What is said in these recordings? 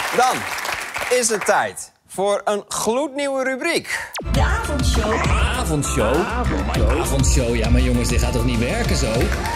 Dan is het tijd voor een gloednieuwe rubriek. De avondshow. Avondshow? Avondshow? Ja, maar jongens, dit gaat toch niet werken zo?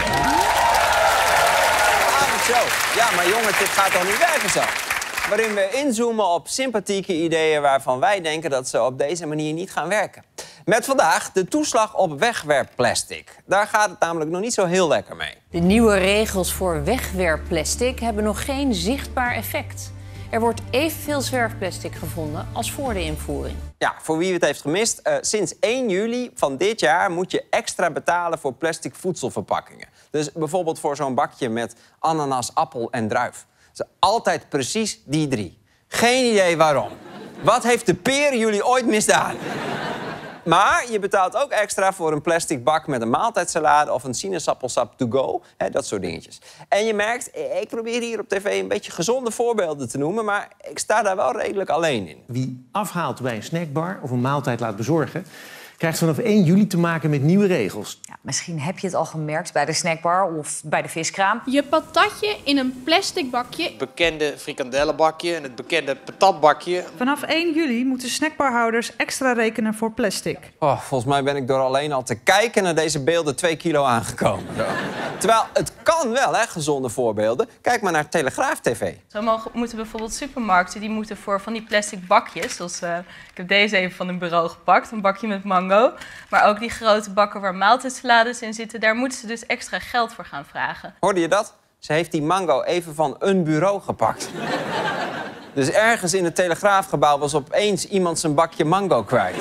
Avondshow. Ja, maar jongens, dit gaat toch niet werken zo? Waarin we inzoomen op sympathieke ideeën waarvan wij denken dat ze op deze manier niet gaan werken. Met vandaag de toeslag op wegwerpplastic. Daar gaat het namelijk nog niet zo heel lekker mee. De nieuwe regels voor wegwerpplastic hebben nog geen zichtbaar effect. Er wordt evenveel zwerfplastic gevonden als voor de invoering. Ja, voor wie het heeft gemist, sinds 1 juli van dit jaar moet je extra betalen voor plastic voedselverpakkingen. Dus bijvoorbeeld voor zo'n bakje met ananas, appel en druif. Dus altijd precies die 3. Geen idee waarom. Wat heeft de peer jullie ooit misdaan? Maar je betaalt ook extra voor een plastic bak met een maaltijdsalade of een sinaasappelsap to go. Dat soort dingetjes. En je merkt, ik probeer hier op tv een beetje gezonde voorbeelden te noemen, maar ik sta daar wel redelijk alleen in. Wie afhaalt bij een snackbar of een maaltijd laat bezorgen, krijgt vanaf 1 juli te maken met nieuwe regels. Ja, misschien heb je het al gemerkt bij de snackbar of bij de viskraam. Je patatje in een plastic bakje. Het bekende frikandellenbakje en het bekende patatbakje. Vanaf 1 juli moeten snackbarhouders extra rekenen voor plastic. Oh, volgens mij ben ik door alleen al te kijken naar deze beelden 2 kilo aangekomen. Terwijl het kan wel, hè, gezonde voorbeelden. Kijk maar naar Telegraaf TV. Zo moeten bijvoorbeeld supermarkten die moeten voor van die plastic bakjes, zoals ik heb deze even van een bureau gepakt, een bakje met mango, maar ook die grote bakken waar maaltijdsalades in zitten, daar moeten ze dus extra geld voor gaan vragen. Hoorde je dat? Ze heeft die mango even van een bureau gepakt. Dus ergens in het Telegraafgebouw was opeens iemand zijn bakje mango kwijt.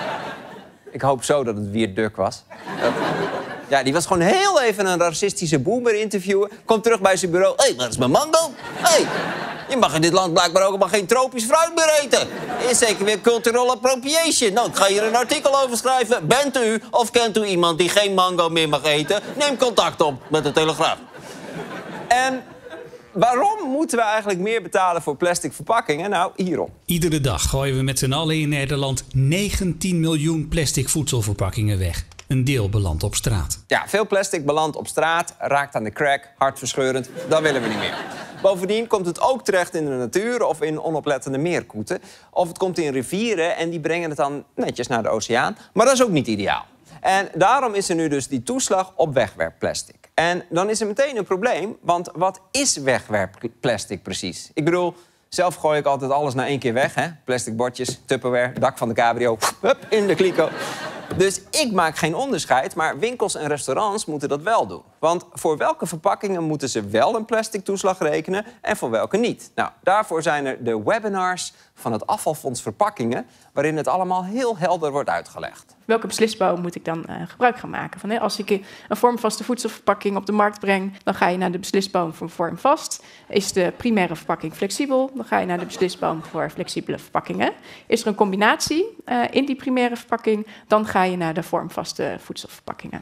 Ik hoop zo dat het Wierd Duk was. Ja, die was gewoon heel even een racistische boomer interviewen. Komt terug bij zijn bureau. Hé, wat is mijn mango? Hé, je mag in dit land blijkbaar ook maar geen tropisch fruit meer eten. Is zeker weer cultural appropriation. Nou, ik ga hier een artikel over schrijven. Bent u of kent u iemand die geen mango meer mag eten? Neem contact op met de Telegraaf. En waarom moeten we eigenlijk meer betalen voor plastic verpakkingen? Nou, hierom. Iedere dag gooien we met z'n allen in Nederland 19 miljoen plastic voedselverpakkingen weg. Een deel belandt op straat. Ja, veel plastic belandt op straat, raakt aan de crack, hartverscheurend. Dat willen we niet meer. Bovendien komt het ook terecht in de natuur of in onoplettende meerkoeten. Of het komt in rivieren en die brengen het dan netjes naar de oceaan. Maar dat is ook niet ideaal. En daarom is er nu dus die toeslag op wegwerpplastic. En dan is er meteen een probleem, want wat is wegwerpplastic precies? Ik bedoel, zelf gooi ik altijd alles na 1 keer weg, hè? Plastic bordjes, Tupperware, dak van de cabrio, hup, in de kliko. Dus ik maak geen onderscheid, maar winkels en restaurants moeten dat wel doen. Want voor welke verpakkingen moeten ze wel een plastic toeslag rekenen en voor welke niet? Nou, daarvoor zijn er de webinars van het Afvalfonds Verpakkingen, waarin het allemaal heel helder wordt uitgelegd. Welke beslisboom moet ik dan gebruik gaan maken? Van, als ik een vormvaste voedselverpakking op de markt breng, dan ga je naar de beslisboom voor vormvast. Is de primaire verpakking flexibel, dan ga je naar de beslisboom voor flexibele verpakkingen. Is er een combinatie in die primaire verpakking, dan ga je naar de vormvaste voedselverpakkingen.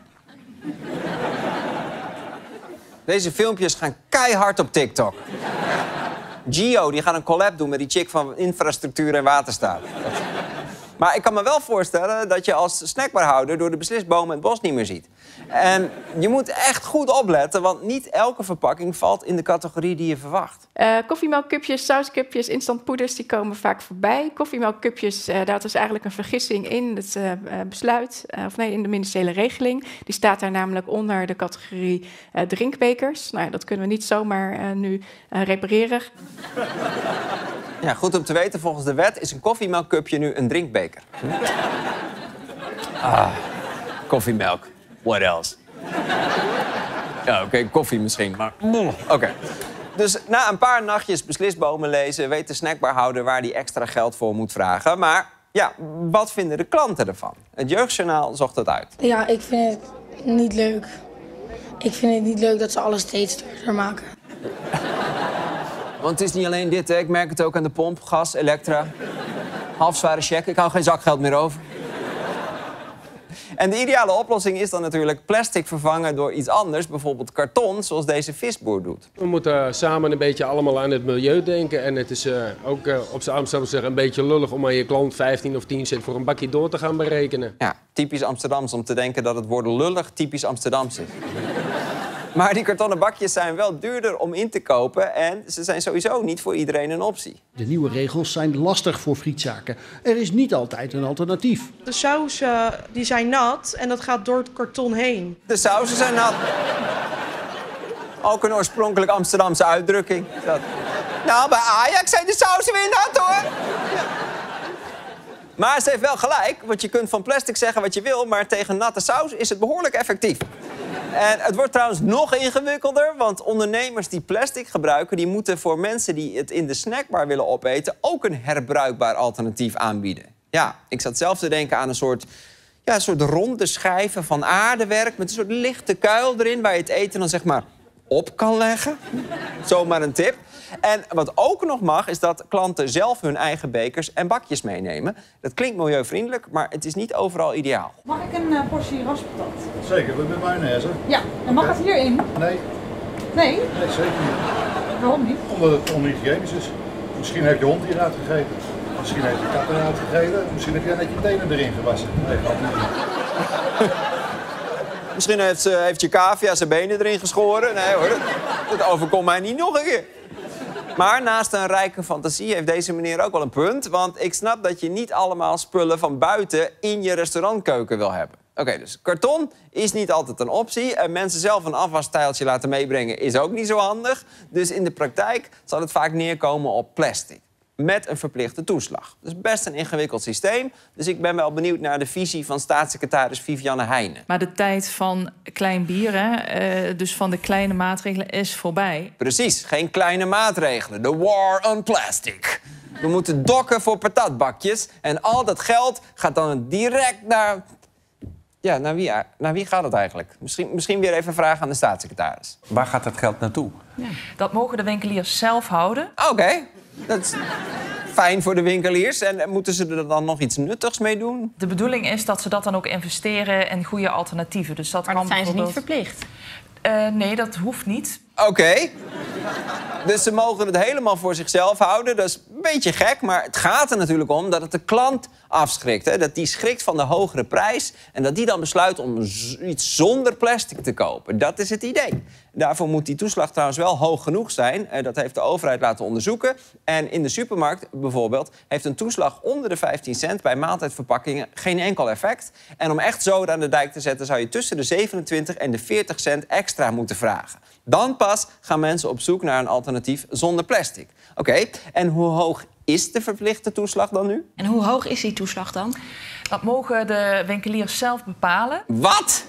Deze filmpjes gaan keihard op TikTok. Gio die gaat een collab doen met die chick van infrastructuur en waterstaat. Maar ik kan me wel voorstellen dat je als snackbarhouder door de beslisboom het bos niet meer ziet. En je moet echt goed opletten, want niet elke verpakking valt in de categorie die je verwacht. Koffiemelkcupjes, sauscupjes, instantpoeders, die komen vaak voorbij. Koffiemelkcupjes, dat is eigenlijk een vergissing in het besluit, in de ministeriële regeling. Die staat daar namelijk onder de categorie drinkbekers. Nou, dat kunnen we niet zomaar nu repareren. Ja, goed om te weten, volgens de wet is een koffiemelkcupje nu een drinkbeker. Koffiemelk. What else? Ja, oké, koffie misschien, maar... Oké. Dus na een paar nachtjes beslisbomen lezen weet de snackbarhouder waar hij extra geld voor moet vragen. Maar ja, wat vinden de klanten ervan? Het Jeugdjournaal zocht het uit. Ja, ik vind het niet leuk. Ik vind het niet leuk dat ze alles steeds duurder maken. Want het is niet alleen dit, hè. Ik merk het ook aan de pomp, gas, elektra. Halfzware check, ik hou geen zakgeld meer over. En de ideale oplossing is dan natuurlijk plastic vervangen door iets anders, bijvoorbeeld karton, zoals deze visboer doet. We moeten samen een beetje allemaal aan het milieu denken. En het is ook op z'n Amsterdam zeggen een beetje lullig om aan je klant 15 of 10 cent voor een bakje door te gaan berekenen. Ja, typisch Amsterdams om te denken dat het woord lullig typisch Amsterdams is. Maar die kartonnen bakjes zijn wel duurder om in te kopen... en ze zijn sowieso niet voor iedereen een optie. De nieuwe regels zijn lastig voor frietzaken. Er is niet altijd een alternatief. De sausen die zijn nat en dat gaat door het karton heen. De sausen zijn nat. Ook een oorspronkelijk Amsterdamse uitdrukking. Dat. Nou, bij Ajax zijn de sausen weer nat, hoor. Ja. Maar ze heeft wel gelijk, want je kunt van plastic zeggen wat je wil... maar tegen natte saus is het behoorlijk effectief. En het wordt trouwens nog ingewikkelder... want ondernemers die plastic gebruiken... die moeten voor mensen die het in de snackbar willen opeten... ook een herbruikbaar alternatief aanbieden. Ja, ik zat zelf te denken aan een soort ronde schijven van aardewerk... met een soort lichte kuil erin waar je het eten dan zeg maar op kan leggen. Zomaar een tip. En wat ook nog mag, is dat klanten zelf hun eigen bekers en bakjes meenemen. Dat klinkt milieuvriendelijk, maar het is niet overal ideaal. Mag ik een portie raspatat? Zeker, met mayonaise. Ja, en mag het hierin? Nee. Nee? Nee, zeker niet. Waarom niet? Omdat het onhygiënisch is. Misschien heeft je hond hieruit gegeten. Misschien heeft je kat eruit gegeten. Misschien heb jij net je tenen erin gewassen. Nee, gaat niet. Misschien heeft je cavia zijn benen erin geschoren. Nee hoor, dat overkomt mij niet nog een keer. Maar naast een rijke fantasie heeft deze meneer ook wel een punt. Want ik snap dat je niet allemaal spullen van buiten in je restaurantkeuken wil hebben. Oké, dus karton is niet altijd een optie. En mensen zelf een afwasstijltje laten meebrengen is ook niet zo handig. Dus in de praktijk zal het vaak neerkomen op plastic. Met een verplichte toeslag. Dus best een ingewikkeld systeem. Dus ik ben wel benieuwd naar de visie van staatssecretaris Vivianne Heijnen. Maar de tijd van klein bier, dus van de kleine maatregelen, is voorbij. Precies, geen kleine maatregelen. De war on plastic. We moeten dokken voor patatbakjes. En al dat geld gaat dan direct naar... Ja, naar wie gaat het eigenlijk? Misschien weer even vragen aan de staatssecretaris. Waar gaat dat geld naartoe? Ja. Dat mogen de winkeliers zelf houden. Oké. Dat is fijn voor de winkeliers. En moeten ze er dan nog iets nuttigs mee doen? De bedoeling is dat ze dat dan ook investeren in goede alternatieven. Dus dat maar dat zijn ze niet verplicht? Nee, dat hoeft niet. Oké. Dus ze mogen het helemaal voor zichzelf houden. Dat is een beetje gek, maar het gaat er natuurlijk om dat het de klant afschrikt. Hè? Dat die schrikt van de hogere prijs en dat die dan besluit om iets zonder plastic te kopen. Dat is het idee. Daarvoor moet die toeslag trouwens wel hoog genoeg zijn. Dat heeft de overheid laten onderzoeken. En in de supermarkt bijvoorbeeld heeft een toeslag onder de 15 cent... bij maaltijdverpakkingen geen enkel effect. En om echt zoden aan de dijk te zetten... zou je tussen de 27 en de 40 cent extra moeten vragen. Dan pas gaan mensen op zoek naar een alternatief zonder plastic. Oké, en hoe hoog is de verplichte toeslag dan nu? En hoe hoog is die toeslag dan? Dat mogen de winkeliers zelf bepalen. Wat?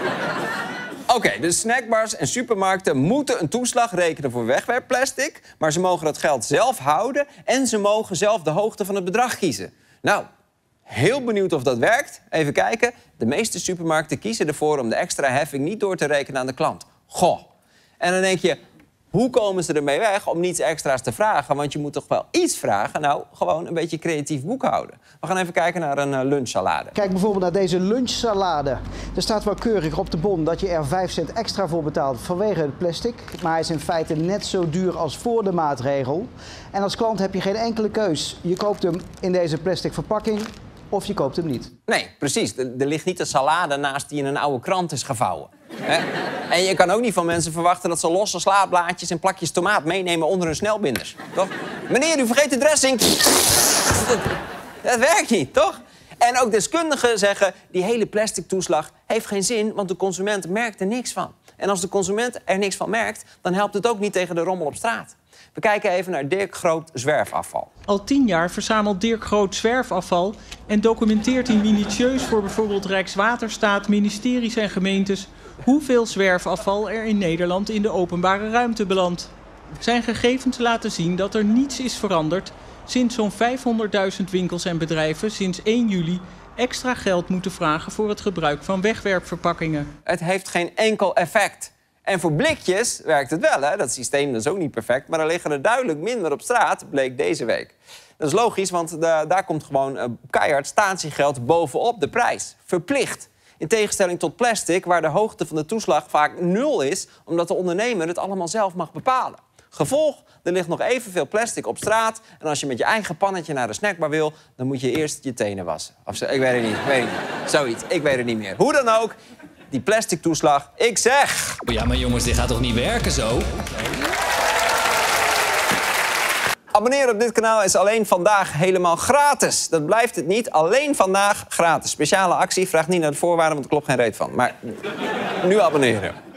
Oké, dus snackbars en supermarkten moeten een toeslag rekenen voor wegwerpplastic... maar ze mogen dat geld zelf houden en ze mogen zelf de hoogte van het bedrag kiezen. Nou, heel benieuwd of dat werkt. Even kijken. De meeste supermarkten kiezen ervoor om de extra heffing niet door te rekenen aan de klant. Goh. En dan denk je, hoe komen ze ermee weg om niets extra's te vragen? Want je moet toch wel iets vragen? Nou, gewoon een beetje creatief boekhouden. We gaan even kijken naar een lunchsalade. Kijk bijvoorbeeld naar deze lunchsalade. Er staat wel keurig op de bon dat je er 5 cent extra voor betaalt vanwege het plastic. Maar hij is in feite net zo duur als voor de maatregel. En als klant heb je geen enkele keus. Je koopt hem in deze plastic verpakking of je koopt hem niet. Nee, precies. Er ligt niet een salade naast die in een oude krant is gevouwen. En je kan ook niet van mensen verwachten dat ze losse slaapblaadjes en plakjes tomaat meenemen onder hun snelbinders. Toch? Meneer, u vergeet de dressing. Dat werkt niet, toch? En ook deskundigen zeggen, die hele plastic toeslag heeft geen zin, want de consument merkt er niks van. En als de consument er niks van merkt, dan helpt het ook niet tegen de rommel op straat. We kijken even naar Dirk Groot zwerfafval. Al 10 jaar verzamelt Dirk Groot zwerfafval en documenteert hij minutieus voor bijvoorbeeld Rijkswaterstaat, ministeries en gemeentes hoeveel zwerfafval er in Nederland in de openbare ruimte belandt. Zijn gegevens laten zien dat er niets is veranderd sinds zo'n 500.000 winkels en bedrijven sinds 1 juli extra geld moeten vragen voor het gebruik van wegwerpverpakkingen. Het heeft geen enkel effect. En voor blikjes werkt het wel, hè? Dat systeem is ook niet perfect, maar er liggen er duidelijk minder op straat, bleek deze week. Dat is logisch, want daar komt gewoon keihard statiegeld bovenop de prijs. Verplicht. In tegenstelling tot plastic, waar de hoogte van de toeslag vaak 0 is, omdat de ondernemer het allemaal zelf mag bepalen. Gevolg, er ligt nog evenveel plastic op straat. En als je met je eigen pannetje naar de snackbar wil, dan moet je eerst je tenen wassen. Of ik weet het niet, Zoiets, ik weet het niet meer. Hoe dan ook, die plastic toeslag. Ik zeg... Ja, maar jongens, dit gaat toch niet werken zo? Abonneren op dit kanaal is alleen vandaag helemaal gratis. Dat blijft het niet. Alleen vandaag gratis. Speciale actie. Vraag niet naar de voorwaarden, want er klopt geen reet van. Maar nu abonneren.